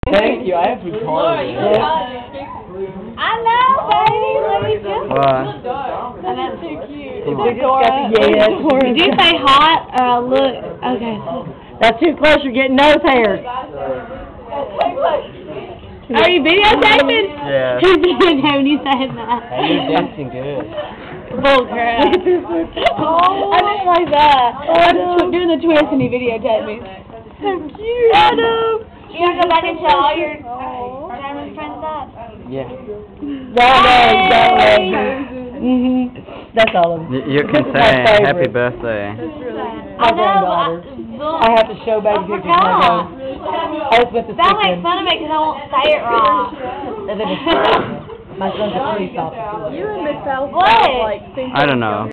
Thank you. I have to call you. I know, baby. Let me just. What? And that's too cute. Is it Dora? Did you say hot? Look. Okay. That's too close. You're getting nose hairs. Are you videotaping? Yeah. Who's videotaping you saying that? Hey, you're dancing good. Bull crap. I just like that. I'm just doing the twist and he videotaped me. So cute. Adam. You want to go back and tell all your family friends that? Yeah. That's all of them. You can This is my say favorite. happy birthday. My granddaughter. I have to show baby pictures when I go. I just went to Don't make Sickland. fun of me because I won't say it wrong. And then my son's a police officer. You and Miss Allison What? like think I don't know.